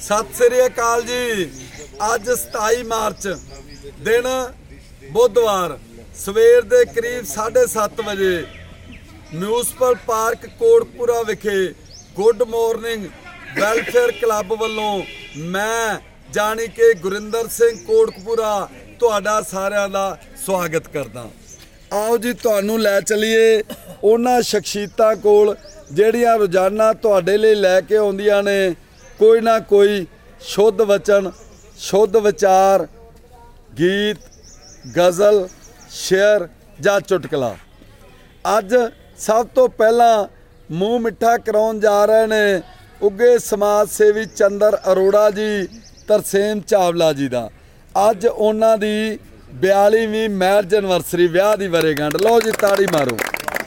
सत श्री अकाल जी। अज 27 मार्च दिन बुधवार सवेर के करीब 7:30 बजे म्यूनसिपल पार्क कोटकपुरा विखे गुड मॉर्निंग वैलफेयर क्लब वालों मैं जानी के गुरिंदर सिंह कोटकपुरा तुहाडा सारिਆਂ ਦਾ स्वागत करदा। आओ जी तुहानू लै चलीए उन्हां शख्सियतां कोल ਜਿਹੜੀਆਂ रोजाना तुहाडे लई लैके आउंदियां ने कोई ना कोई शुद्ध वचन शुद्ध विचार गीत गज़ल शेर जां चुटकला। अज सब तो पहला मूँह मिठा कराउण जा रहे ने उगे समाज सेवी चंद्र अरोड़ा जी तरसेम चावला जी का। अज उन्हां दी 42वीं मैरिज एनिवर्सरी विआह दी वरेगंढ। लो जी ताड़ी मारो।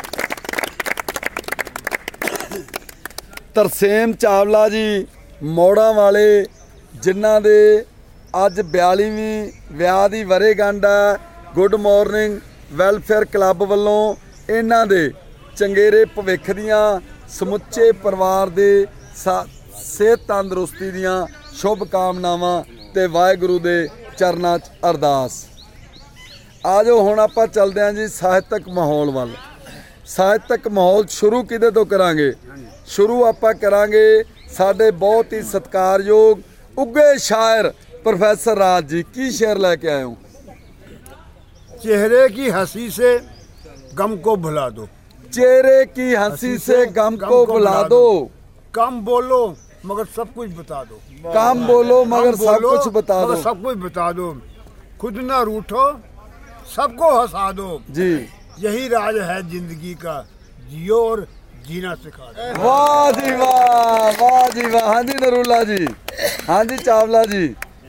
तरसेम चावला जी मोड़ा वाले जिन्हां दे अज 42वीं विआह दी वरेगंढ है गुड मॉर्निंग वैलफेयर क्लब वालों इन्हां दे चंगेरे भविख दियां समुचे परिवार दे सेहत तंदुरुस्ती दियां शुभ कामनावां ते वाहिगुरू दे चरनां च अरदास। आ जाओ हुण आपां चलदे हां जी ਸਾਹਿਤਕ माहौल वाल। ਸਾਹਿਤਕ माहौल शुरू किहदे तो करांगे? शुरू आपां करांगे साडे बहुत ही सत्कारयोग उगे शायर प्रोफैसर राज जी। की शेर लेके आए हो? चेहरे की हंसी से गम को भुला दो, चेहरे की हंसी से गम को भुला दो, कम बोलो मगर सब कुछ बता दो, कम बोलो मगर सब कुछ बता दो, सब कुछ बता दो, खुद ना रूठो सबको हंसा दो जी। यही राज है जिंदगी का, जियो और जीना सिखा दो। वाह जी वाह, वाह जी वाह। हाँ जी नरूला जी, हाँ जी चावला जी,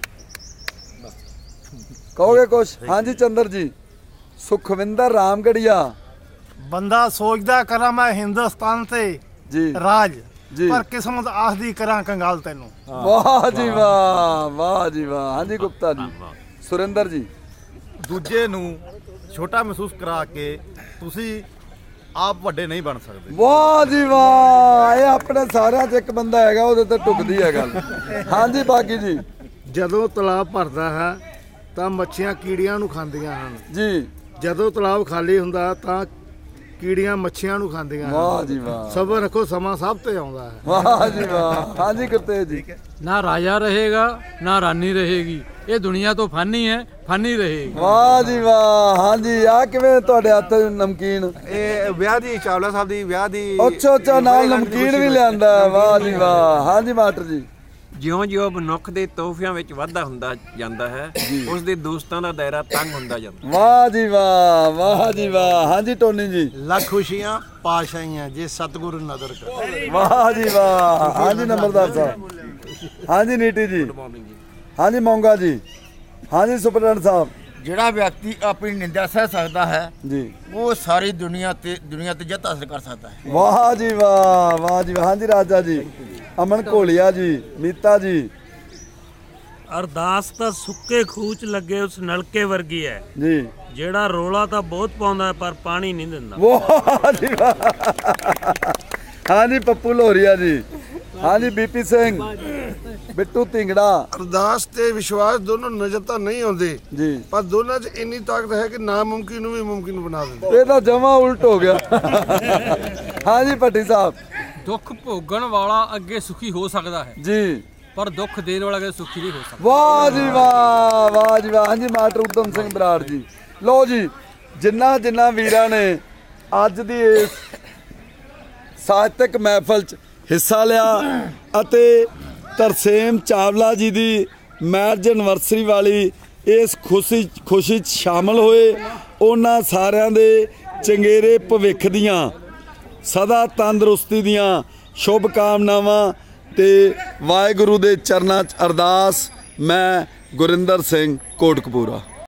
कहोगे कुछ? हाँ जी चंद्र जी। सुखविंदर रामगढ़िया। बंदा सोचदा करा मैं हिंदुस्तान से जी राज जी, पर किस्मत आखदी करा कंगाल तेनू। वाह जी वाह, वाह जी वाह। हाँ जी गुप्ता जी। सुरेंद्र जी। ਦੂਜੇ ਨੂੰ ਛੋਟਾ ਮਹਿਸੂਸ ਕਰਾ ਕੇ ਤੁਸੀਂ ਆਪ ਵੱਡੇ ਨਹੀਂ ਬਣ ਸਕਦੇ। वाह जी वाह। ये अपने सारिਆਂ ਚ ਇੱਕ ਬੰਦਾ ਹੈਗਾ ਉਹਦੇ ਤੇ ਟੁਕਦੀ ਹੈ ਗੱਲ। हाँ जी बाकी जी। ਜਦੋਂ ਤਲਾਬ ਭਰਦਾ ਹੈ ਤਾਂ ਮੱਛੀਆਂ ਕੀੜੀਆਂ ਨੂੰ ਖਾਂਦੀਆਂ ਹਨ, जी ਜਦੋਂ ਤਲਾਬ ਖਾਲੀ ਹੁੰਦਾ ਤਾਂ ਕੀੜੀਆਂ ਮੱਛੀਆਂ ਨੂੰ ਖਾਂਦੀਆਂ ਹਨ। वाह जी वाह, ਸਬਰ ਰੱਖੋ ਸਮਾਂ ਸਭ ਤੇ ਆਉਂਦਾ ਹੈ। वाह जी वाह। हाँ जी गुरतेज जी। ना राजा रहेगा ना रानी रहेगी, ये दुनिया तो फानी है, फानी रहेगी। वाह जी वाह। हाँ जी आ किवें तुहाडे हत्थ नमकीन? ਇਹ ਵਿਆਹ ਦੀ ਚਾਵਲਾ ਸਾਹਿਬ ਦੀ ਵਿਆਹ ਦੀ अच्छा अच्छा नाल नमकीन भी लिआंदा। वाह जी वाह। हाँ जी मास्टर जी। ਜਿਉਂ-ਜਿਉਂ ਮਨੁੱਖ ਦੇ ਤੋਹਫਿਆਂ ਵਿੱਚ ਵਾਧਾ ਹੁੰਦਾ ਜਾਂਦਾ ਹੈ ਉਸ ਦੇ ਦੋਸਤਾਂ ਦਾ ਦਾਇਰਾ ਤੰਗ ਹੁੰਦਾ ਜਾਂਦਾ। वाह जी वाह, वाह जी वाह। हाँ जी टोनी जी। ਲੱਖ ਖੁਸ਼ੀਆਂ ਪਾਸ਼ ਆਈਆਂ ਜੇ ਸਤਿਗੁਰੂ ਨਦਰ ਕਰ। वाह जी वाह। हाँ जी नंबरदार साहब। हाँ जी नीटी जी। हाँ जी मोंगा जी। हाँ जी सुपरडेंट साहब। ਜਿਹੜਾ ਵਿਅਕਤੀ ਆਪਣੀ ਨਿੰਦਾ ਸਹਿ ਸਕਦਾ ਹੈ जी ਉਹ ਸਾਰੀ ਦੁਨੀਆ ਤੇ ਜਿੱਤ ਹਾਸਲ ਕਰ ਸਕਦਾ ਹੈ। वाह जी वाह, वाह जी वाह। हाँ जी राजा जी। अमन घोलिया जी। मीता जी। ਅਰਦਾਸ ਤਾਂ ਸੁੱਕੇ ਖੂਚ ਲੱਗੇ ਉਸ ਨਲਕੇ ਵਰਗੀ ਹੈ जी ਜਿਹੜਾ ਰੋਲਾ ਤਾਂ ਬਹੁਤ ਪਾਉਂਦਾ ਹੈ ਪਰ ਪਾਣੀ ਨਹੀਂ ਦਿੰਦਾ। वाह जी वाह। हाँ जी पप्पू लोहरिया जी। हाँ जी बीपी सिंह बिट्टू धिंगड़ा। ਅਰਦਾਸ ਤੇ ਵਿਸ਼ਵਾਸ ਦੋਨੋਂ ਨਜ਼ਰ ਤਾਂ ਨਹੀਂ ਆਉਂਦੇ जी ਪਰ ਦੋਨਾਂ 'ਚ ਇੰਨੀ ਤਾਕਤ ਹੈ ਕਿ ਨਾਮੁਮਕਿਨ ਨੂੰ ਵੀ ਮੁਮਕਿਨ ਬਣਾ ਦਿੰਦੇ। ये तो जमा उल्ट हो गया। हाँ जी भट्टी साहब। दुख भोगण वाला अगे सुखी हो सकता है जी पर दुख देने वाला अगे सुखी नहीं हो सकता। वाह जी वाह, वाह जी वाह। हाँ जी मास्टर उधम सिंह बराड़ जी। लो जी जिन्ना जिन्ना वीरां ने अज दी इस ਸਾਹਿਤਕ महफिल च हिस्सा लिया अते तरसेम चावला जी दी मैरिज एनिवर्सरी वाली इस खुशी च शामिल होए उन्हां सारिਆਂ ਦੇ ਚੰਗੇਰੇ ਭਵਿੱਖ ਦੀਆਂ सदा तंदुरुस्ती दियां शुभ कामनावां ते वाहिगुरू दे चरनां च अरदास। मैं गुरिंदर सिंह कोटकपुरा।